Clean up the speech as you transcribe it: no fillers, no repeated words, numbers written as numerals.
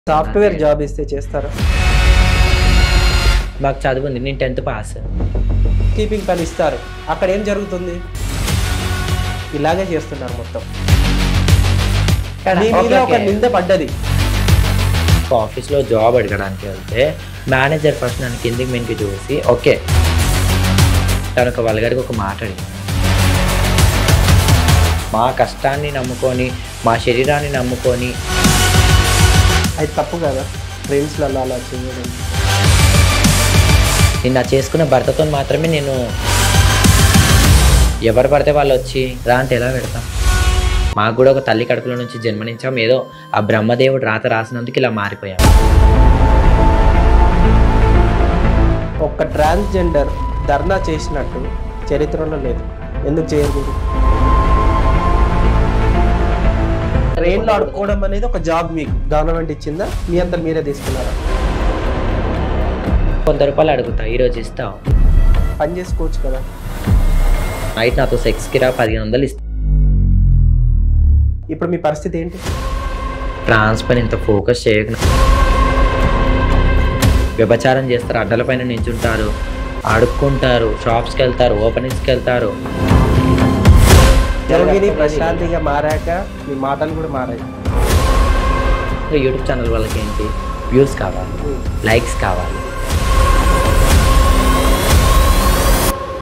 Software job ఇస్తే చేస్తారా? మాకు చదువుంది. నేను 10th పాస్. కీపింగ్ పని ఇస్తారు. అక్కడ ఏం జరుగుతుంది? ఇలాగే చేస్తున్నారు మొత్తం. మీ మీద ఒక నింద పడ్డది. ఆఫీస్లో జాబ్ అడగడానికి వెళ్తే మేనేజర్ ఫస్ట్ నన్ను కిందికి మింకి చూసి ఓకే తను ఒక వల్గర్గా ఒక మాట అడిగింది. మా కష్టాన్ని నమ్ముకొని మా శరీరాన్ని నమ్ముకొని అది తప్పు కదా ఫ్రెండ్స్లలో అలా చేయడం. నిన్న చేసుకున్న భర్తతో మాత్రమే నేను ఎవరు పడితే వాళ్ళు వచ్చి రా అంటే ఎలా పెడతాం? మాకు కూడా ఒక తల్లి కడుపులో నుంచి జన్మనించాం. ఏదో ఆ బ్రహ్మదేవుడు రాత రాసినందుకు ఇలా మారిపోయాం. ఒక్క ట్రాన్స్జెండర్ ధర్నా చేసినట్టు చరిత్రలో లేదు. ఎందుకు చేయకూడదు? ట్రైన్లో ఆడుకోవడం అనేది ఒక జాబ్ మీకు గవర్నమెంట్ ఇచ్చిందా? మీ అంతా మీరే తీసుకున్నారా? 100 రూపాయలు అడుగుతా, ఈరోజు ఇస్తావు. పని చేసుకోవచ్చు కదా. నైట్ నాతో సెక్స్కి రా 1500 ఇస్తా. ఇప్పుడు మీ పరిస్థితి ఏంటి? ట్రాన్స్పర్ ఇంత ఫోకస్ చేయక వ్యభిచారం చేస్తారు, అడ్డల పైన నించుంటారు, అడుక్కుంటారు, షాప్స్కి వెళ్తారు, ఓపెనింగ్స్కి వెళ్తారు. జోగిని ప్రశాంతిగా మారాక మీ మాటలు కూడా మారాయి. యూట్యూబ్ ఛానల్ వాళ్ళకి ఏంటి? వ్యూస్ కావాలి, లైక్స్ కావాలి.